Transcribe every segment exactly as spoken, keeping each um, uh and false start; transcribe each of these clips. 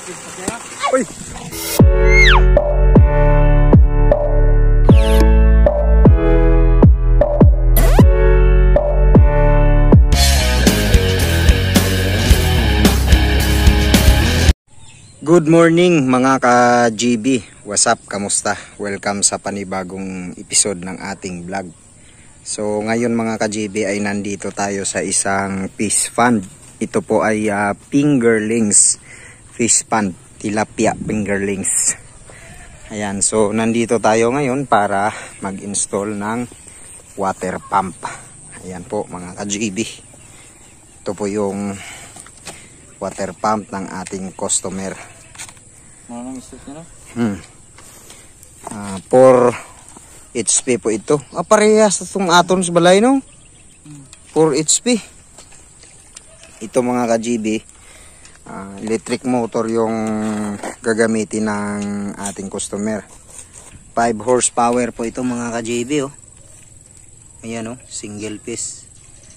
Uy! Good morning mga ka-G B. What's up? Kamusta? Welcome sa panibagong episode ng ating vlog. So ngayon mga ka-G B ay nandito tayo sa isang fish pond. Ito po ay uh, fingerlings fish pond. Tilapia fingerlings. Ayan, so nandito tayo ngayon para mag-install ng water pump. Ayan po mga ka-G B. Ito po yung water pump ng ating customer. Ano ang step niya, no? Hmm. Uh, four H P po ito. Ah, parehas itong atons balay, no? four H P. Ito mga ka-G B, uh, electric motor yung gagamitin ng ating customer. five horsepower po ito mga ka-G B, oh. Ayan, oh, single piece.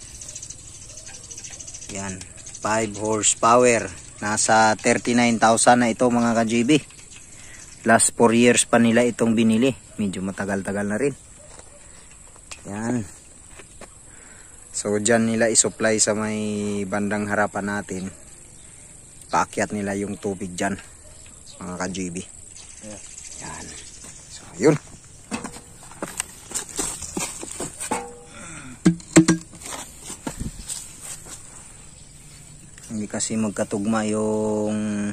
Yan, five horsepower. Nasa thirty-nine thousand na ito mga ka-G B. Last four years pa nila itong binili. Medyo matagal-tagal na rin. Yan. So dyan nila isupply sa may bandang harapan natin. Paakyat nila yung tubig dyan mga ka-G B. Yan. So yun. Hindi kasi magkatugma yung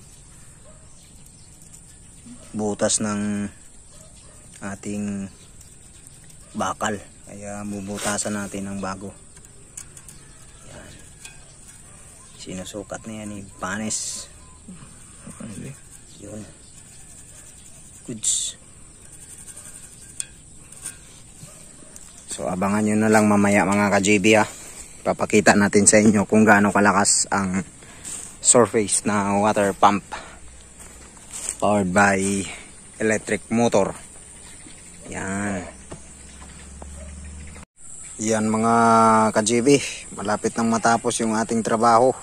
butas ng ating bakal. Kaya bubutasan natin ng bago. Yan. Sinusukat na yan ni Panes. Yun. Goods. So abangan nyo na lang mamaya mga ka-G B, ha. Papakita natin sa inyo kung gaano kalakas ang surface na water pump powered by electric motor. Yan. Yan mga ka-G B, malapit nang matapos yung ating trabaho.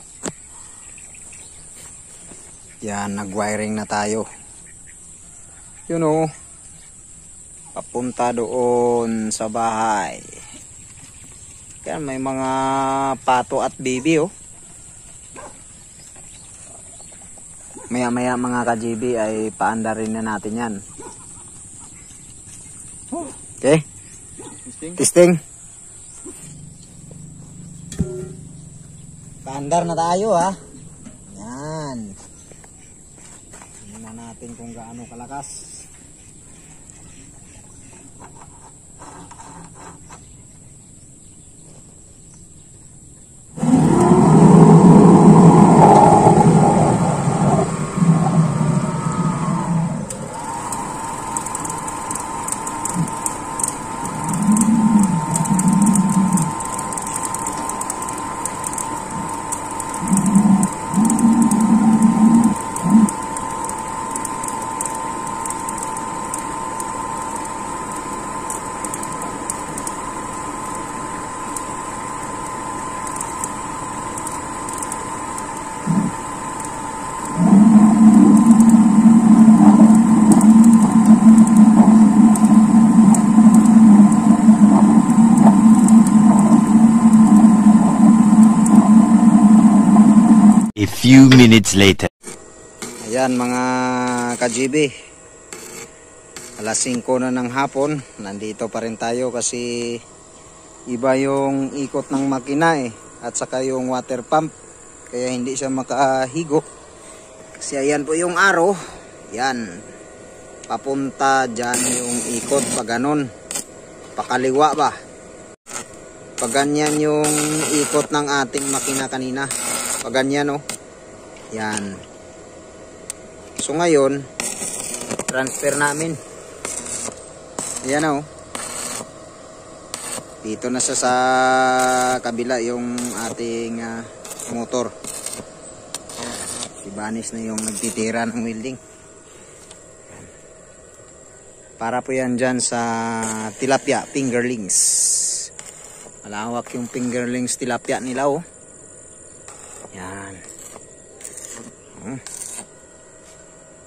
Yan, nag-wiring na tayo. You know, papunta doon sa bahay. Kaya may mga pato at baby, oh. Maya maya mga ka-G B ay paandarin na natin yan. Okay. Testing. Testing. Paandar na tayo, ha. Yan. Tingnan natin kung gaano kalakas. A few minutes later. Ayan mga ka-G B, alas singko na ng hapon. Nandito pa rin tayo kasi iba yung ikot ng makina, eh, at saka yung water pump, kaya hindi siya makahigo. Kasi ayan po yung araw. Yan, papunta dyan yung ikot pa ganon, pakaliwa ba, pag ganyan yung ikot ng ating makina kanina, pag ganyan, oh. Yan. So ngayon, transfer namin. Yan, oh. Dito na sa sa kabila yung ating uh, motor. Si Banis na yung nagtitira ng welding. Para po yan dyan sa tilapia fingerlings. Malawak yung fingerlings tilapia nila, oh. Yan. Hmm.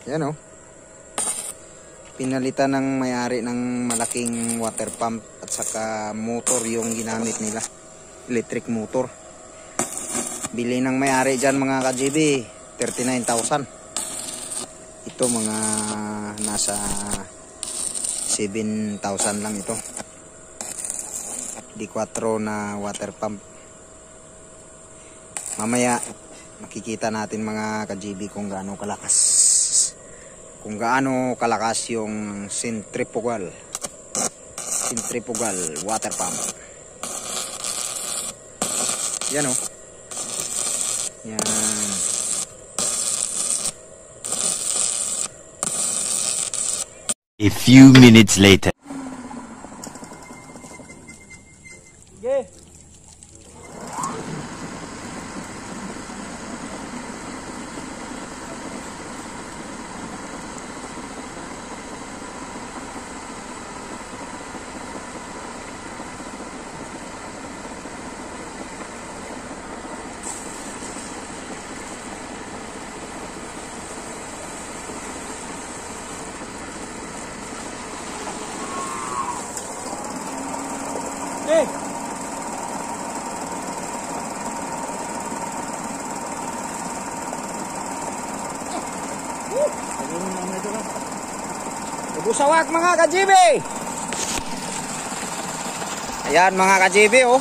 Yan oh. Pinalitan ng may-ari ng malaking water pump at saka motor yung ginamit nila. Electric motor. Bili ng may-ari dyan mga ka-G B, thirty-nine thousand. Ito mga nasa seven thousand lang ito. D four na water pump. Mamaya makikita natin mga ka-G B kung gaano kalakas. Kung gaano kalakas yung centrifugal. Centrifugal water pump. Yan oh. Yan. A few minutes later. Okay. Hey! Busawak mga ka-G B. Ayan mga ka-G B oh.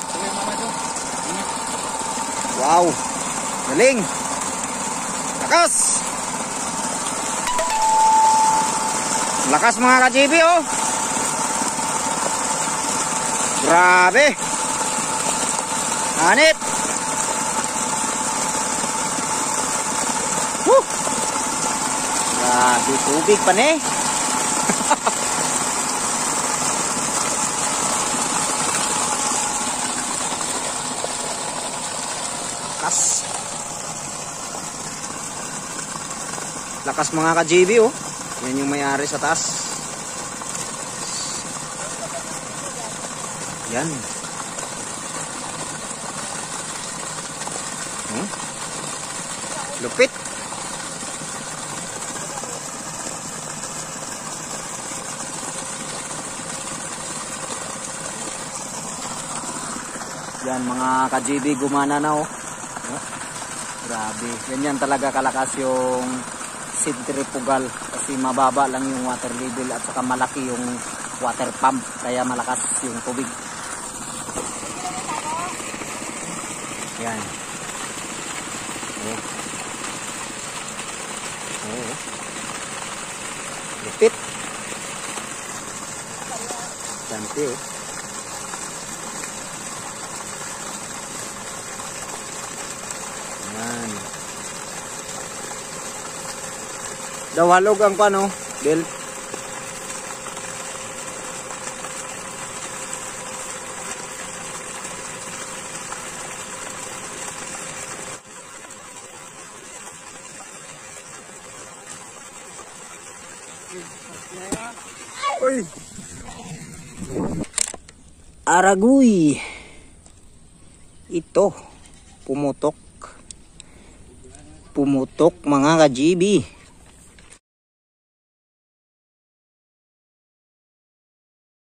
Wow. Galing. Lakas. Lakas mga ka-G B oh. Grabe. Anit. Woo. Grabe tubig pa ni. Lakas. Lakas mga ka-G B oh. Yan yung may-ari sa taas. Yan. Hmm? Lupit. Yan mga ka-G B gumana na oh. Oh. Grabe. Ganyan talaga kalakas yung centrifugal kasi mababa lang yung water level at saka malaki yung water pump kaya malakas yung tubig. Yan. Oh. Oh. Lupit. Ganti oh. Yan. Daw halog ang pano, Bill. Uy. Aragoy. Ito pumutok. Pumutok mga ka-G B.